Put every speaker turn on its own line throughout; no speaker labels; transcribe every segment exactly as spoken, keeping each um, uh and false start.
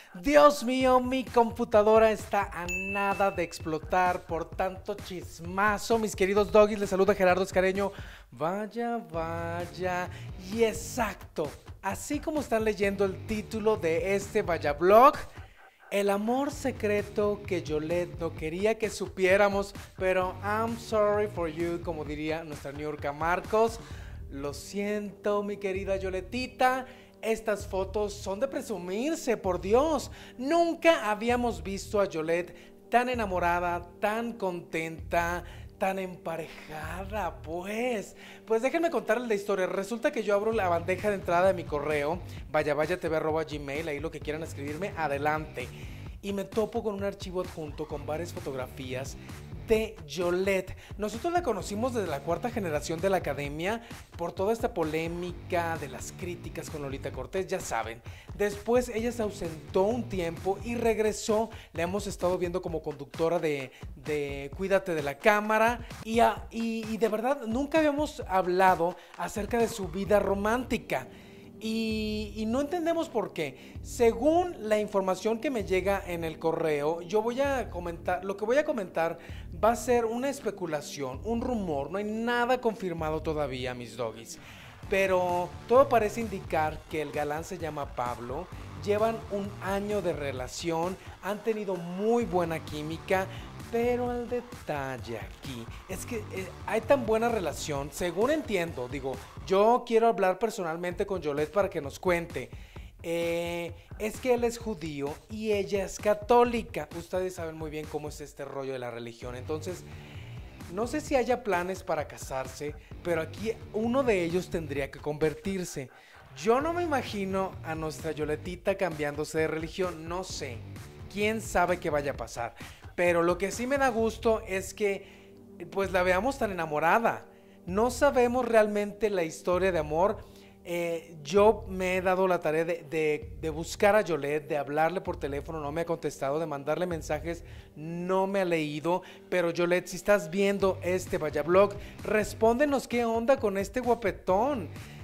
Dios mío, mi computadora está a nada de explotar por tanto chismazo. Mis queridos doggies, les saluda Gerardo Escareño. Vaya, vaya, y exacto, así como están leyendo el título de este Vaya Blog, el amor secreto que Yolette no quería que supiéramos, pero I'm sorry for you, como diría nuestra Niurka Marcos. Lo siento, mi querida Yoletita. Estas fotos son de presumirse, por Dios. Nunca habíamos visto a Yolette tan enamorada, tan contenta, tan emparejada, pues. Pues déjenme contarles la historia. Resulta que yo abro la bandeja de entrada de mi correo, vaya vaya tv arroba gmail, ahí lo que quieran escribirme, adelante. Y me topo con un archivo adjunto con varias fotografías de Yolette. Nosotros la conocimos desde la cuarta generación de la academia por toda esta polémica de las críticas con Lolita Cortés, ya saben. Después ella se ausentó un tiempo y regresó. La hemos estado viendo como conductora de, de Cuídate de la Cámara y, a, y, y de verdad nunca habíamos hablado acerca de su vida romántica. Y, y no entendemos por qué. Según la información que me llega en el correo, yo voy a comentar, lo que voy a comentar va a ser una especulación, un rumor, no hay nada confirmado todavía, mis doggies. Pero todo parece indicar que el galán se llama Pablo, llevan un año de relación, han tenido muy buena química. Pero el detalle aquí es que eh, hay tan buena relación, según entiendo, digo, yo quiero hablar personalmente con Yolette para que nos cuente. Eh, es que él es judío y ella es católica. Ustedes saben muy bien cómo es este rollo de la religión. Entonces, no sé si haya planes para casarse, pero aquí uno de ellos tendría que convertirse. Yo no me imagino a nuestra Yoletita cambiándose de religión, no sé. ¿Quién sabe qué vaya a pasar? Pero lo que sí me da gusto es que pues la veamos tan enamorada. No sabemos realmente la historia de amor. Eh, yo me he dado la tarea de, de, de buscar a Yolette, de hablarle por teléfono, no me ha contestado, de mandarle mensajes, no me ha leído. Pero Yolette, si estás viendo este Vaya Blog, respóndenos qué onda con este guapetón.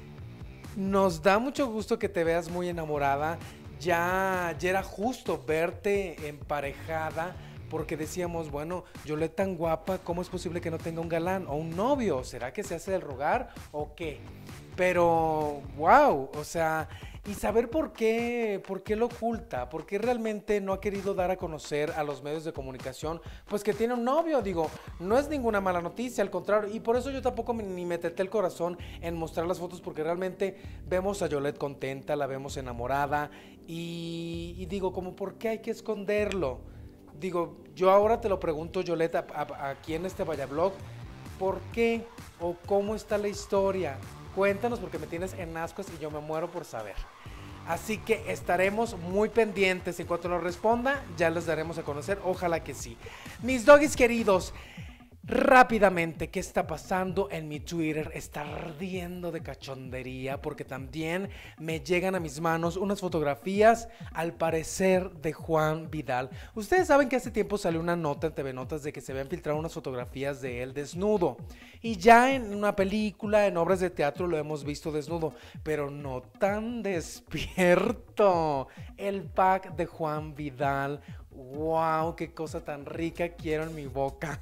Nos da mucho gusto que te veas muy enamorada. Ya, ya era justo verte emparejada. Porque decíamos, bueno, Yolette tan guapa, ¿cómo es posible que no tenga un galán o un novio? ¿Será que se hace del rogar o qué? Pero, wow, o sea, y saber por qué, por qué lo oculta, por qué realmente no ha querido dar a conocer a los medios de comunicación, pues que tiene un novio, digo, no es ninguna mala noticia, al contrario, y por eso yo tampoco me, ni me teté el corazón en mostrar las fotos, porque realmente vemos a Yolette contenta, la vemos enamorada, y, y digo, como, ¿por qué hay que esconderlo? Digo, yo ahora te lo pregunto, Yolette, a, a, aquí en este Vaya Blog, ¿por qué o cómo está la historia? Cuéntanos porque me tienes en ascuas y yo me muero por saber. Así que estaremos muy pendientes. En cuanto nos responda, ya les daremos a conocer. Ojalá que sí. Mis doggies queridos, rápidamente, ¿qué está pasando en mi Twitter? Está ardiendo de cachondería porque también me llegan a mis manos unas fotografías, al parecer, de Juan Vidal. Ustedes saben que hace tiempo salió una nota en T V Notas de que se habían filtrado unas fotografías de él desnudo. Y ya en una película, en obras de teatro, lo hemos visto desnudo, pero no tan despierto. El pack de Juan Vidal. ¡Wow! ¡Qué cosa tan rica quiero en mi boca!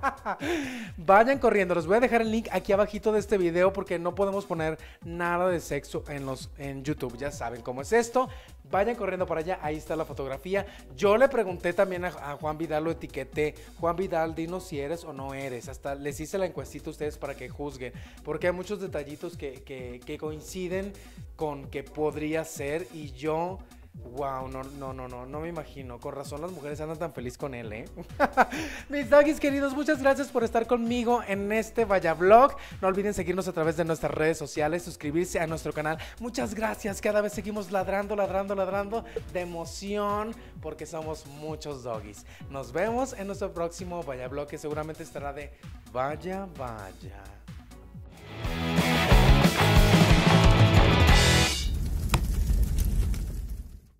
Vayan corriendo, les voy a dejar el link aquí abajito de este video porque no podemos poner nada de sexo en, los, en YouTube, ya saben cómo es esto. Vayan corriendo para allá, ahí está la fotografía. Yo le pregunté también a, a Juan Vidal, lo etiqueté. Juan Vidal, dinos si eres o no eres. Hasta les hice la encuestita a ustedes para que juzguen, porque hay muchos detallitos que, que, que coinciden con que podría ser y yo... Wow, no, no, no, no, no me imagino. Con razón las mujeres andan tan feliz con él, ¿eh? Mis doggies queridos, muchas gracias por estar conmigo en este Vaya Blog. No olviden seguirnos a través de nuestras redes sociales, suscribirse a nuestro canal. Muchas gracias, cada vez seguimos ladrando, ladrando, ladrando de emoción porque somos muchos doggies. Nos vemos en nuestro próximo Vaya Blog que seguramente estará de Vaya, vaya.